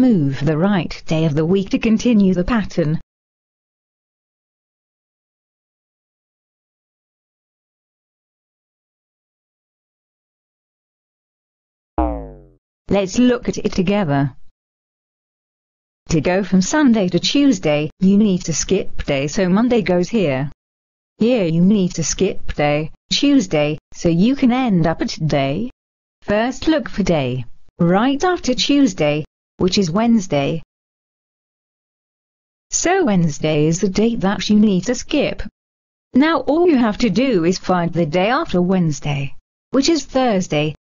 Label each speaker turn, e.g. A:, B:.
A: move the right day of the week to continue the pattern. Let's look at it together. To go from Sunday to Tuesday, you need to skip day, so Monday goes here. Here you need to skip day, Tuesday, so you can end up at day. First look for day, right after Tuesday, which is Wednesday. So Wednesday is the date that you need to skip. Now all you have to do is find the day after Wednesday, which is Thursday,